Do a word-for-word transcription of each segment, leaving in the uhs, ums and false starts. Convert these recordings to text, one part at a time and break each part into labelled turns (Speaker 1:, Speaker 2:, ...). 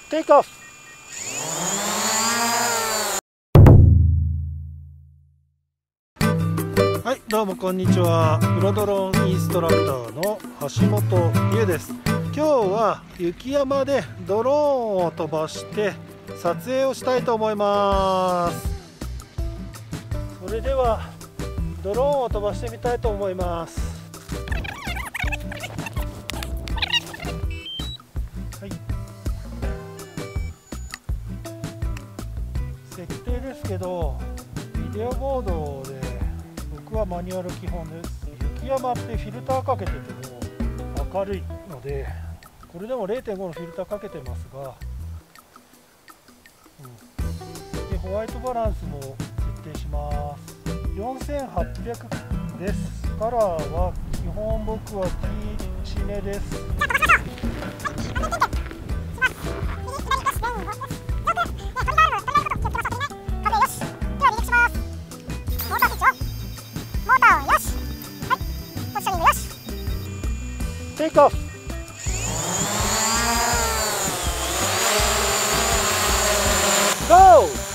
Speaker 1: テイクオフ。はい、どうもこんにちは。プロドローンインストラクターの橋本優です。今日は雪山でドローンを飛ばして撮影をしたいと思います。それではドローンを飛ばしてみたいと思います。はい、設定ですけどビデオボードで僕はマニュアル基本です。雪山ってフィルターかけてても明るいので、これでも れいてんご のフィルターかけてますが、うん、でホワイトバランスも設定します。よんせんはっぴゃくです。カラーは基本僕は T シネです。テイクオフ。ゴー。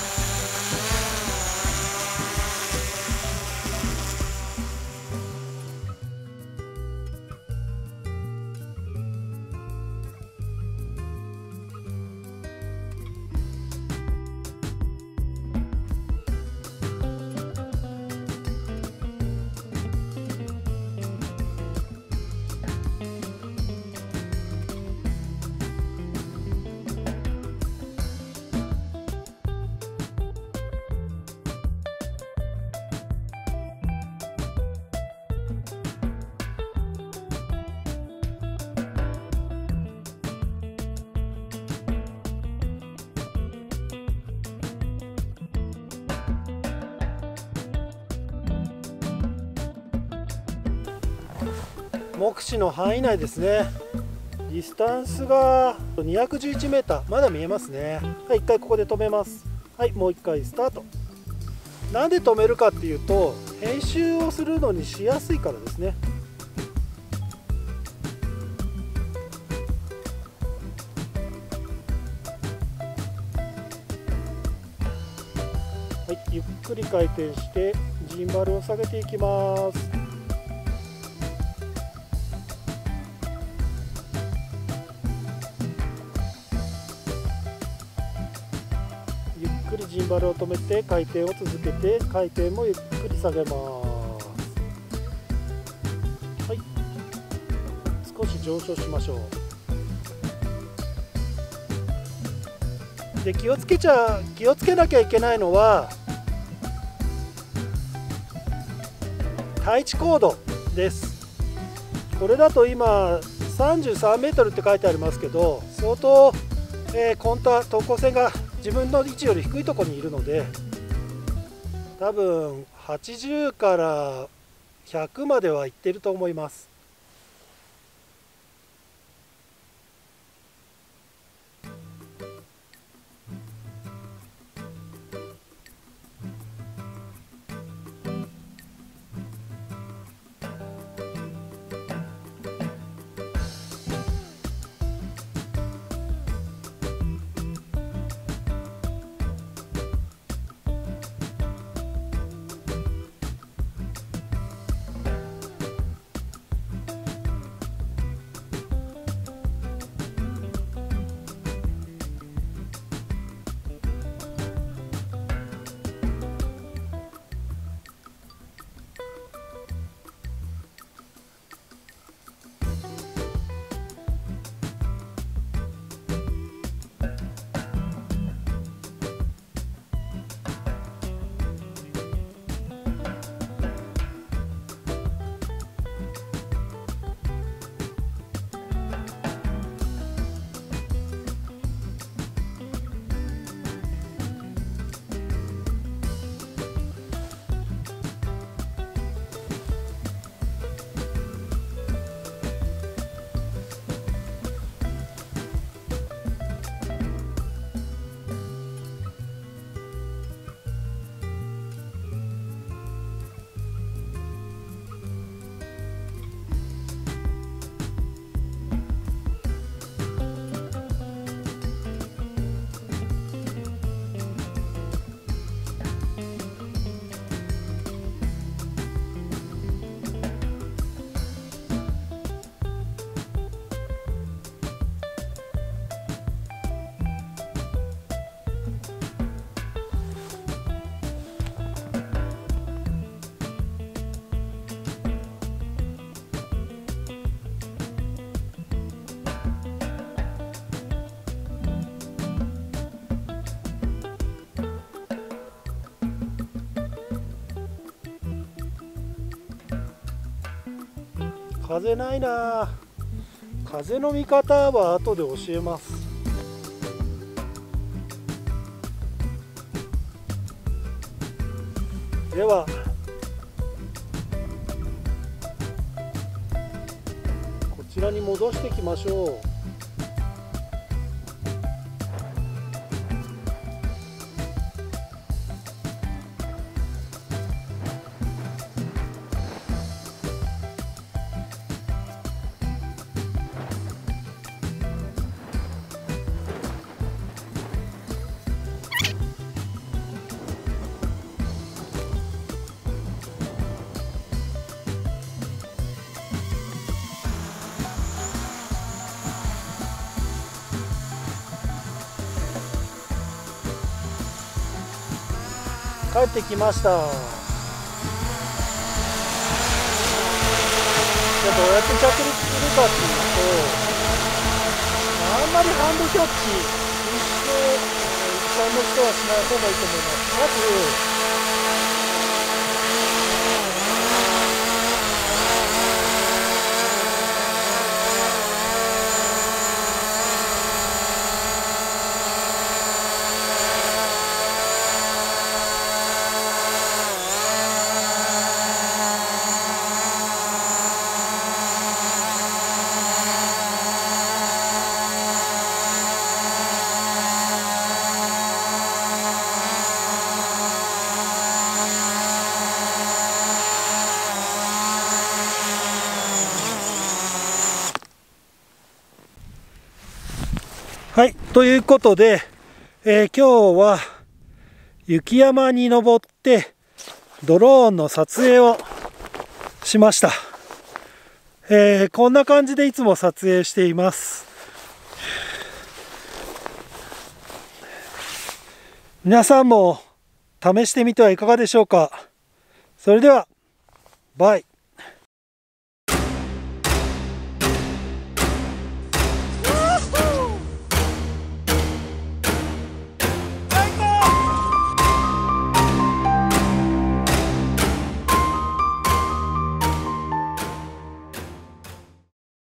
Speaker 1: 目視の範囲内ですね。ディスタンスがにひゃくじゅういちメーター、まだ見えますね。はい、いっかいここで止めます。はい、もういっかいスタート。なんで止めるかっていうと、編集をするのにしやすいからですね。はい、ゆっくり回転してジンバルを下げていきます。ゆっくりジンバルを止めて回転を続けて、回転もゆっくり下げます。はい、少し上昇しましょう。で、気をつけちゃ気をつけなきゃいけないのは対地高度です。これだと今さんじゅうさんメートルって書いてありますけど、相当、えー、コンタ等高線が自分の位置より低いところにいるので、多分はちじゅうからひゃくまではいってると思います。 風ないな。風の見方は後で教えます。ではこちらに戻していきましょう。帰ってきました。じゃあどうやって着陸するかっていうと、あんまりハンドキャッチ一生一般の人はしない方がいいと思います。まずはい、ということで、えー、今日は雪山に登ってドローンの撮影をしました。えー、こんな感じでいつも撮影しています。皆さんも試してみてはいかがでしょうか。それではバイ。